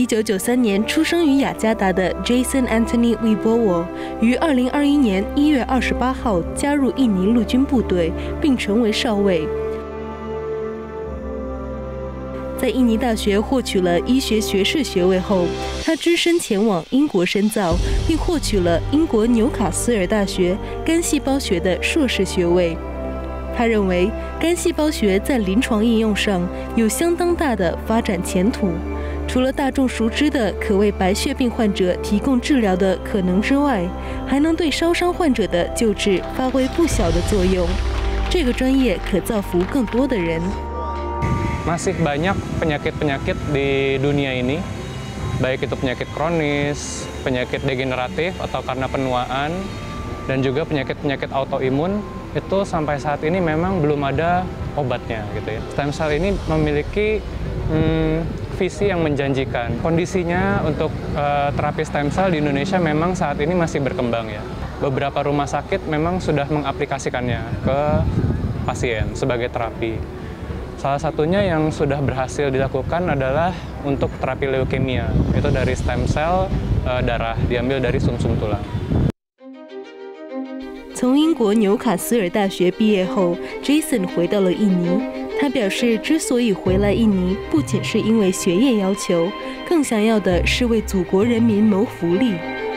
1993年出生于雅加达的 Jason Anthony Wibowo 于2021年1月28号加入印尼陆军部队，并成为少尉。在印尼大学获取了医学学士学位后，他只身前往英国深造，并获取了英国纽卡斯尔大学干细胞学的硕士学位。他认为干细胞学在临床应用上有相当大的发展前途，除了大众熟知的可为白血病患者提供治疗的可能之外，还能对烧伤患者的救治发挥不小的作用。这个专业可造福更多的人。 Masih banyak penyakit-penyakit di dunia ini, baik itu penyakit kronis, penyakit degeneratif atau karena penuaan, dan juga penyakit-penyakit autoimun, itu sampai saat ini memang belum ada obatnya gitu ya. Stem cell ini memiliki visi yang menjanjikan. Kondisinya untuk terapi stem cell di Indonesia memang saat ini masih berkembang ya. Beberapa rumah sakit memang sudah mengaplikasikannya ke pasien sebagai terapi. Salah satunya yang sudah berhasil dilakukan adalah untuk terapi leukemia. Itu dari stem cell darah, diambil dari sumsum tulang. 从英国纽卡斯尔大学毕业后 ，Jason 回到了印尼。他表示，之所以回来印尼，不仅是因为学业要求，更想要的是为祖国人民谋福利。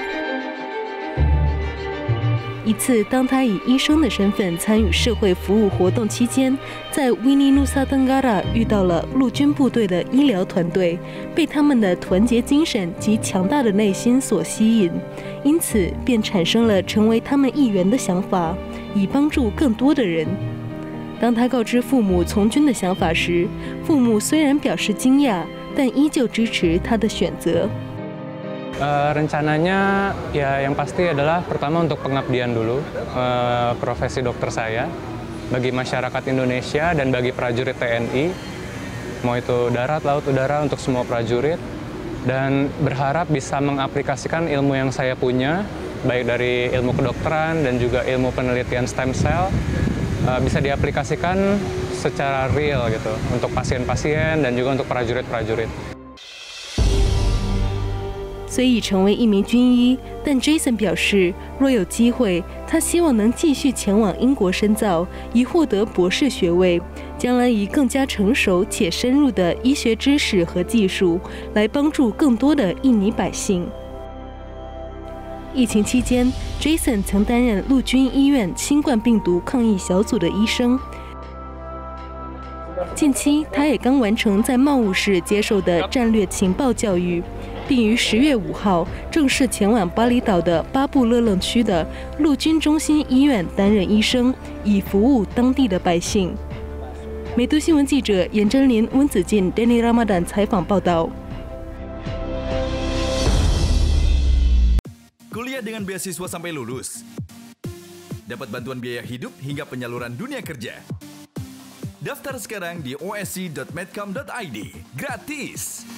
一次，当他以医生的身份参与社会服务活动期间，在维尼努萨登嘎拉遇到了陆军部队的医疗团队，被他们的团结精神及强大的内心所吸引，因此便产生了成为他们一员的想法，以帮助更多的人。当他告知父母从军的想法时，父母虽然表示惊讶，但依旧支持他的选择。 Rencananya ya yang pasti adalah pertama untuk pengabdian dulu profesi dokter saya bagi masyarakat Indonesia dan bagi prajurit TNI, mau itu darat, laut, udara untuk semua prajurit, dan berharap bisa mengaplikasikan ilmu yang saya punya baik dari ilmu kedokteran dan juga ilmu penelitian stem cell bisa diaplikasikan secara real gitu untuk pasien-pasien dan juga untuk prajurit-prajurit. 虽已成为一名军医，但 Jason 表示，若有机会，他希望能继续前往英国深造，以获得博士学位，将来以更加成熟且深入的医学知识和技术，来帮助更多的印尼百姓。疫情期间 ，Jason 曾担任陆军医院新冠病毒抗疫小组的医生。近期，他也刚完成在茂物市接受的战略情报教育。并于10月5号正式前往巴厘岛的巴布勒楞区的陆军中心医院担任医生，以服务当地的百姓。美都新闻记者严真林、温子健、Danny Ramadan 采访报道。 Kuliah dengan beasiswa sampai lulus, dapat bantuan biaya hidup hingga penyaluran dunia kerja. Daftar sekarang di osc.medcom.id, gratis.